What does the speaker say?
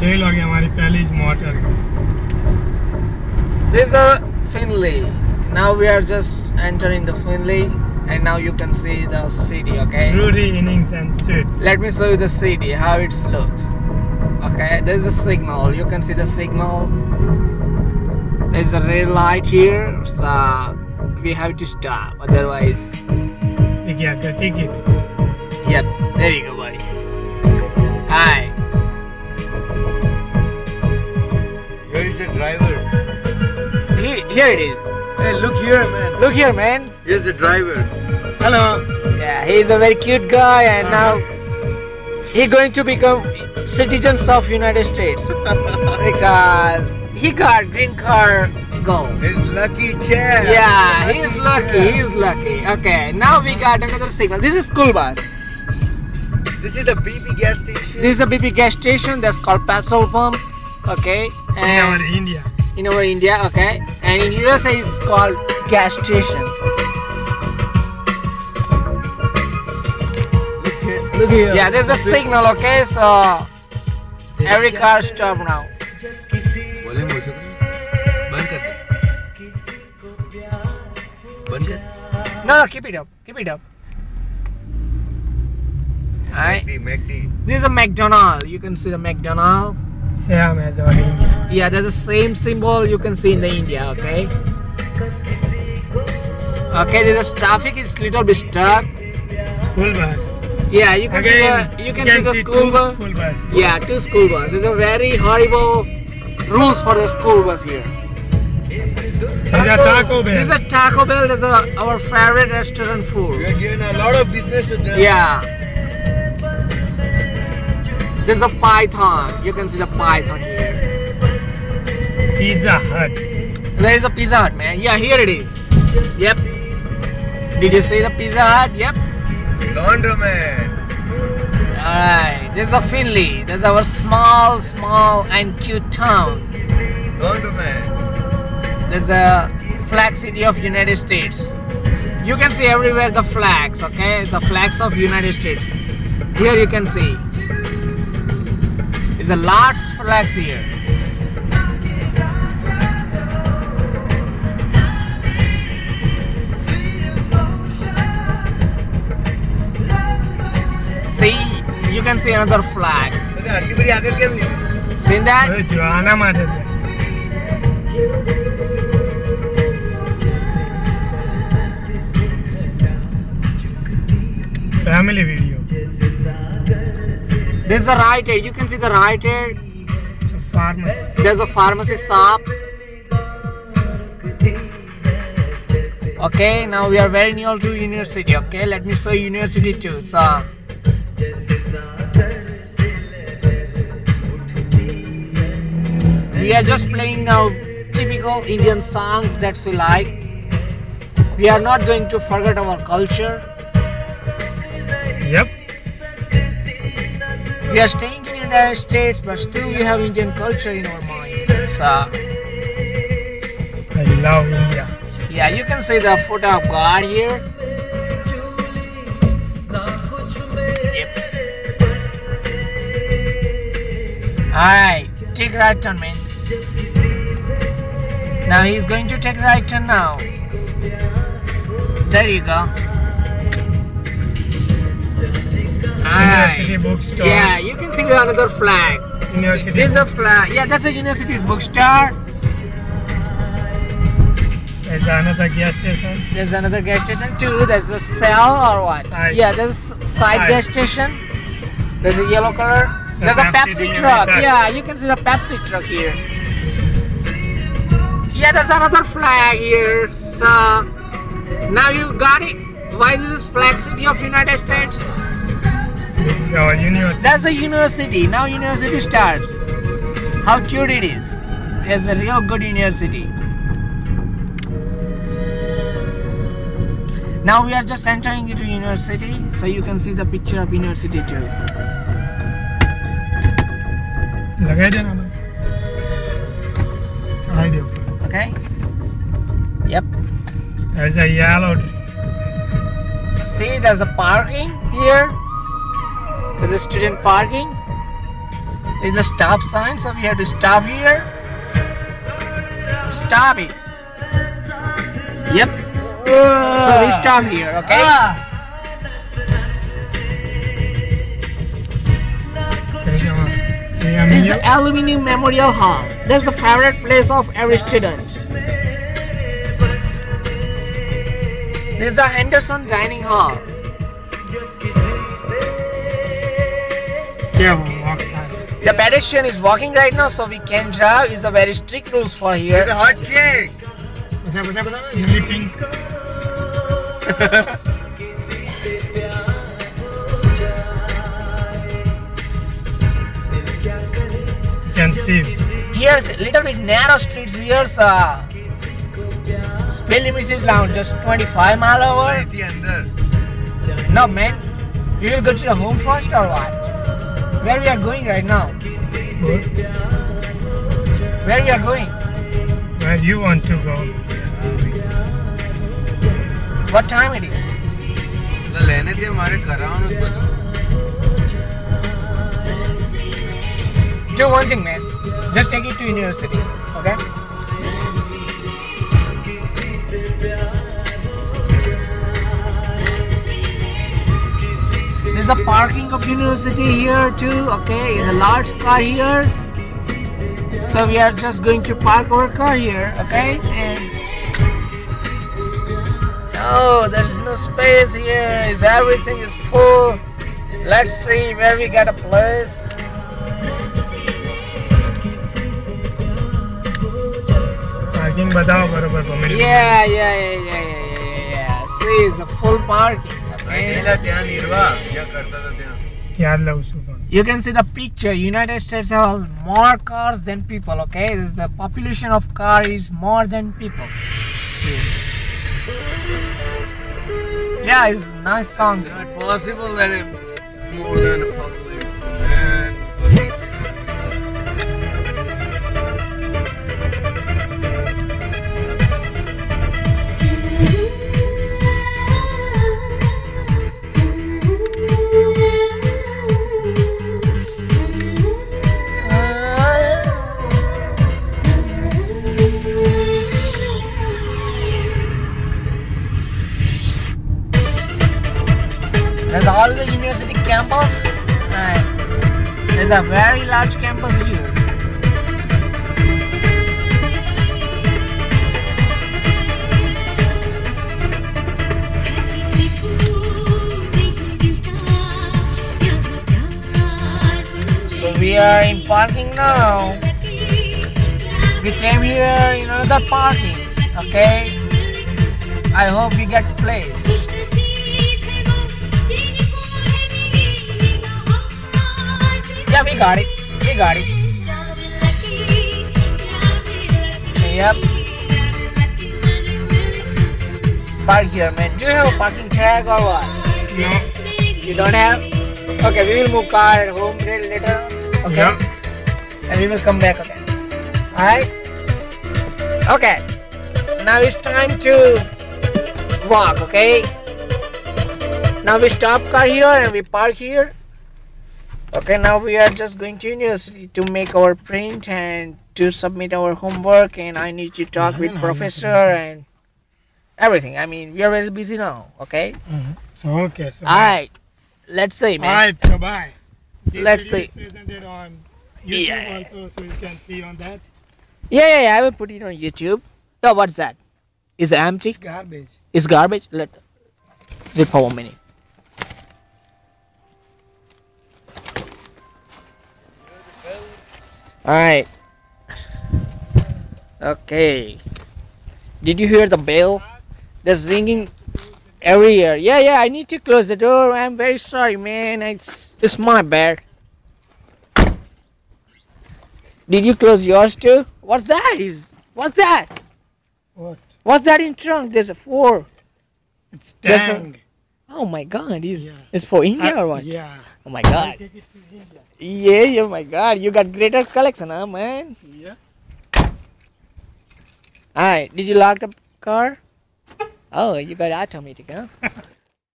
Cell हो गया हमारी पहली motor. This is a Finley. Now we are just entering the Finley, and now you can see the city. Okay. Fruity innings and sweets. Let me show you the city, how it looks. Okay, there's a signal. You can see the signal. There's a red light here, so we have to stop. Otherwise, You get the ticket. yep. There you go, buddy. Hi. Here is the driver. Here it is. Hey, look here, man. Look here, man. Here's the driver. Hello. Yeah, he's a very cute guy, and now he's going to become citizens of United States because he got green card gold. His lucky chap. Yeah, he's lucky. He's lucky. Okay, now we got another signal. This is school bus. This is the BP gas station. This is the BP gas station. That's called petrol pump. Okay, In our and India. in our India. Okay, and in USA it's called gas station. Look here. Yeah, there's a signal. Okay, so every car stop now. Volume हो चुका है? बंद कर दे। बंद कर। No, keep it up. Keep it up. Alright. McD. This is a McDonald's. You can see the McDonald's. Same as our India. Yeah, there's the same symbol you can see in the India. Okay. Okay, there's a traffic is little bit stuck. School bus. Yeah, you can see the school two bus. School bus. Yeah, two school bus. There's a very horrible rules for the school bus here. There's a Taco Bell. This is a Taco Bell. There's our favorite restaurant We food. are giving a lot of business to them. Yeah. There's a python. You can see the python here. Pizza Hut. There is a Pizza Hut, man. Yeah, here it is. Yep. Did you see the Pizza Hut? Yep. Laundromat. Alright. There's a Finley. There's our small and cute town. Laundromat. There's a flag city of United States. You can see everywhere the flags, okay? The flags of United States. Here you can see. There's a large flags here. See, you can see another flag. अरे आगे बढ़ी आगे क्या मिली? See that? अरे जुआना माथे से। Family video. There's the right here. You can see the right here. It's a farmer. There's a pharmacy shop. Okay, now we are very near to university. Okay, let me show you university too. So, we are just playing now typical Indian songs that we like. We are not going to forget our culture. Yep. We are staying in the United States, but still we have Indian culture in our mind. So, I love India. yeah, you can see the photo of God here. Yep. Alright, take right turn, man. Now he's going to take right turn now. There you go. University bookstore. Yeah, you can see another flag. University. This is a flag. Yeah, that's a university's bookstore. There's another gas station. There's another gas station too. There's the Shell or what? Side. Yeah, there's side gas station. There's a yellow color. There's a Pepsi delivery truck. truck. Yeah, you can see the Pepsi truck here. Yeah, there's another flag here. So now you got it. Why this is flag city of United States? Our university. That's the university. Now university starts. How cute it is. It's a real good university. Now we are just entering into university, so you can see the picture of university too. लगा देना ना। चढ़ाई दे ऊपर। Okay? Yep. There's a yellow. See, there's a parking here. There's a student parking. There's a stop sign, so we have to stop here. Stop it. Yep. So we stop here, okay? This is the Aluminium Memorial Hall. That's the favorite place of every student. This is the Henderson Dining Hall. The pedestrian is walking right now, so we can drive. It's a very strict rules for here. It's a hot chick. Can see. Here's a little bit narrow streets. Here's speed limit is around just 25 mile over. No man, we will go to the home first or what? Where we are going right now? Where we are going? Where you want to go? What time it is? Do one thing, man. Just take it to university, okay? There's a parking of university here too, okay? It's a large car here. So we are just going to park our car here, okay? And oh, there's no space here. Everything is full. Let's see where we get a place. Parking बताओ बरोबर permit. Yeah. See, it's a full parking. Okay. You can see the picture. United States have more cars than people. Okay, this is the population of car is more than people. Yeah, it's a nice song. It's not possible that it's more than a population. There's all the university campus, and there's a very large campus here. So we are in parking now. We came here in another parking, okay? I hope we get place. Yeah, we got it. Yep. Park here, man. Do you have a parking tag or what? No. You don't have? Okay, we will move car at home later. Okay. Yeah. And we will come back again. Alright? Okay. Now it's time to walk, okay? Now we stop car here and we park here. Okay, now we are just going to university to make our print and to submit our homework, and I need to talk with professor and everything. I mean, we are very busy now, okay? So okay. So alright, let's see, man. Alright, so bye. Let's see. Presented on YouTube also, so you can see on that. Yeah, I will put it on YouTube. Oh, what's that? Is it empty? It's garbage. It's garbage? Wait for 1 minute. Alright. Okay. Did you hear the bell? That's ringing every year. Yeah, I need to close the door. I'm very sorry, man. It's my bad. Did you close yours too? What's that? What's that? What? What's that in trunk? There's a 4. It's tang. Oh my god, it's for India or what? Yeah. Oh my god. Take it to India. Yeah, oh my god, you got greater collection, huh, man? Yeah. Alright, did you lock the car? Oh, you got automatic, huh?